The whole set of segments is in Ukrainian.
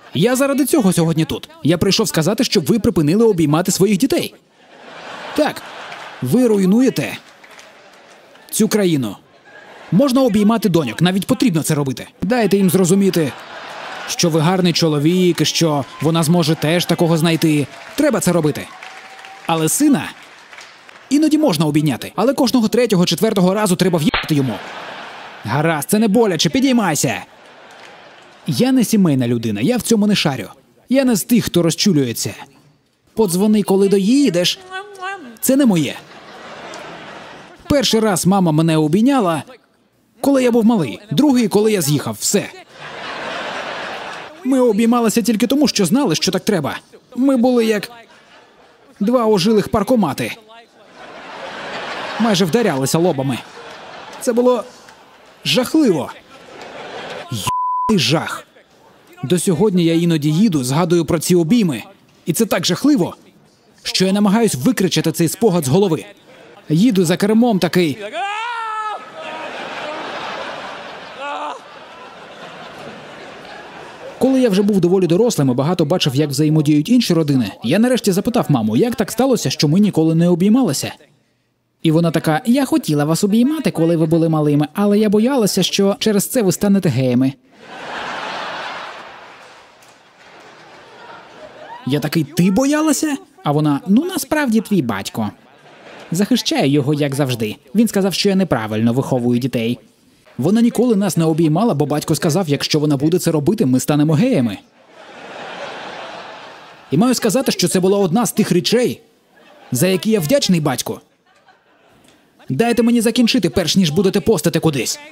Я заради цього сьогодні тут. Я прийшов сказати, щоб ви припинили обіймати своїх дітей. Так, ви руйнуєте цю країну. Можна обіймати доньок, навіть потрібно це робити. Дайте їм зрозуміти, що ви гарний чоловік, що вона зможе теж такого знайти. Треба це робити. Але сина іноді можна обійняти, але кожного 3-го, 4-го разу треба в'їбати йому. Гаразд, це не боляче, підіймайся. Я не сімейна людина, я в цьому не шарю. Я не з тих, хто розчулюється. Подзвони, коли доїдеш. Це не моє. Перший раз мама мене обійняла, коли я був малий. Другий, коли я з'їхав. Все. Ми обіймалися тільки тому, що знали, що так треба. Ми були як 2 ожилих паркомати. Майже вдарялися лобами. Це було жахливо. Й**ний жах. До сьогодні я іноді їду, згадую про ці обійми. І це так жахливо, що я намагаюсь викричати цей спогад з голови. Їду за кермом такий. Коли я вже був доволі дорослим і багато бачив, як взаємодіють інші родини, я нарешті запитав маму, як так сталося, що ми ніколи не обіймалися. І вона така: я хотіла вас обіймати, коли ви були малими, але я боялася, що через це ви станете геями. Я такий: ти боялася? А вона: ну насправді твій батько. Захищаю його, як завжди. Він сказав, що я неправильно виховую дітей. Вона ніколи нас не обіймала, бо батько сказав, якщо вона буде це робити, ми станемо геями. І маю сказати, що це була одна з тих речей, за які я вдячний батьку. Дайте мені закінчити, перш ніж будете постити кудись.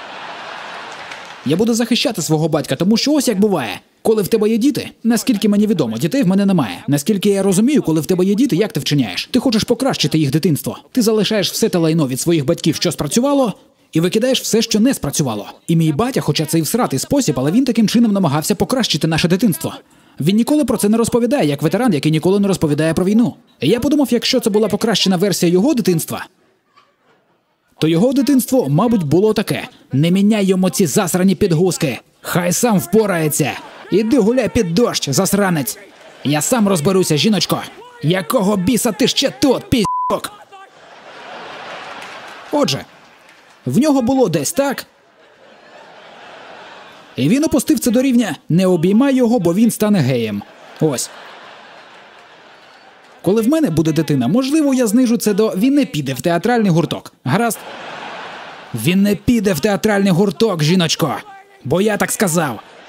Я буду захищати свого батька, тому що ось як буває. Коли в тебе є діти, наскільки мені відомо, дітей в мене немає. Наскільки я розумію, коли в тебе є діти, як ти вчиняєш? Ти хочеш покращити їх дитинство. Ти залишаєш все те лайно від своїх батьків, що спрацювало, і викидаєш все, що не спрацювало. І мій батя, хоча це і всратий спосіб, але він таким чином намагався покращити наше дитинство. Він ніколи про це не розповідає, як ветеран, який ніколи не розповідає про війну. І я подумав, якщо це була покращена версія його дитинства, то його дитинство, мабуть, було таке: не міняй йому ці засрані підгузки, хай сам впорається. Іди гуляй під дощ, засранець. Я сам розберуся, жіночко. Якого біса ти ще тут, пі***ок? Отже, в нього було десь так. І він опустив це до рівня: не обіймай його, бо він стане геєм. Ось. Коли в мене буде дитина, можливо, я знижу це до «він не піде в театральний гурток». Гаразд? Він не піде в театральний гурток, жіночко. Бо я так сказав.